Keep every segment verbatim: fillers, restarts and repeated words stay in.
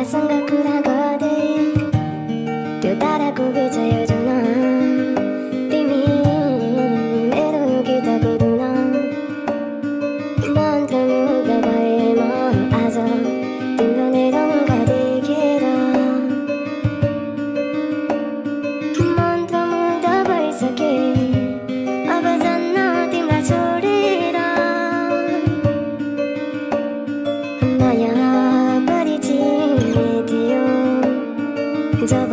तारासँग कुरा गर्दै त्यो ताराको बिच योजना तिमी मेरो गीतको धुना मन्त्रमुग्ध भए म आज तिम्रो नै रङ्ग देखेर मन्त्रमुग्ध भइसके अब जान्न तिमीलाई छोडेर नयाँ परिचय थियो जब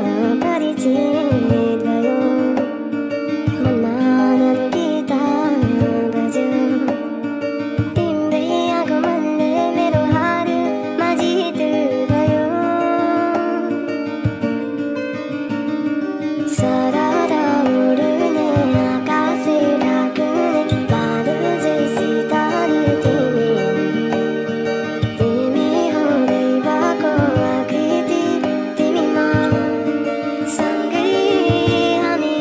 परिचित भयो मनमा नयाँ गीत बज्यो तिम्रै आगमनले मेरो हारमा जित भयो सरर उड्ने आकाशे ढाक्ने बादल जैसी तारी तिमी तिमी हो दैवको आकृति तिमीमा सँगै हामी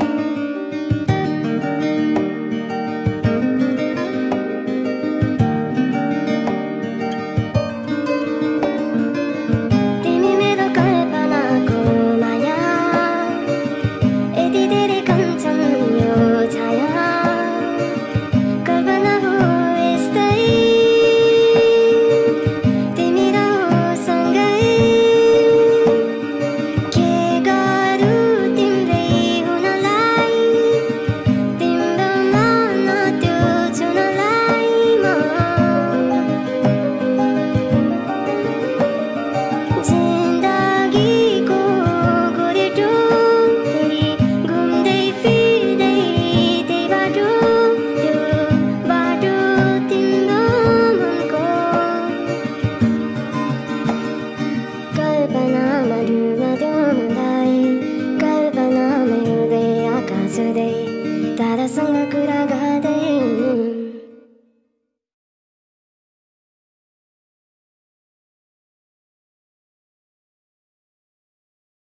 तिमी मेरो कल्पनाको माया यति धेरै कञ्चन यो छाया कल्पना हो यस्तै तिमी र सँगै के गरौँ तिम्रै हुनलाई तिम्रो मन त्यो छुनलाई म जिन्दगीको गोरेटो फेरि घुम्दै फिर्दै त्यही बाटो त्यो बाटो तिम्रो मनको कल्पना